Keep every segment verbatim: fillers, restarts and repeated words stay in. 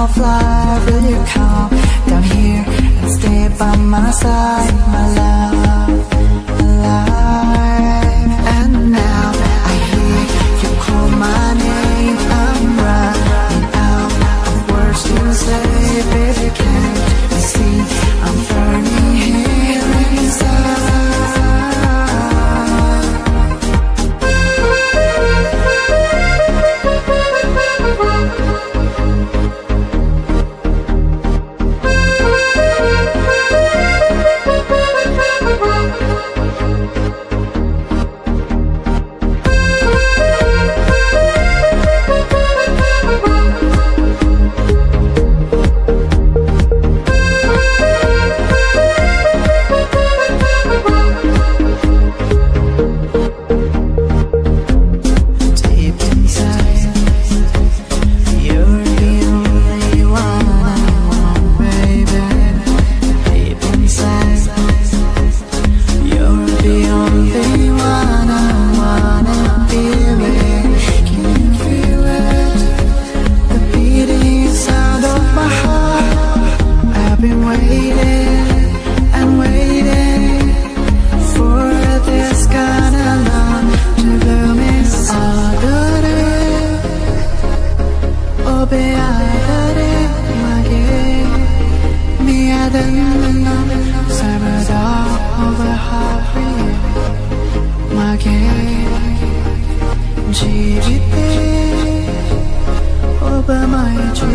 fly, will you come down here and stay by my side, my love, alive? And now I hear you call my name, I'm running out of words to say, baby, can't you see I'm burning here inside?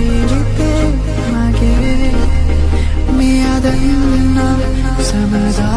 Summer's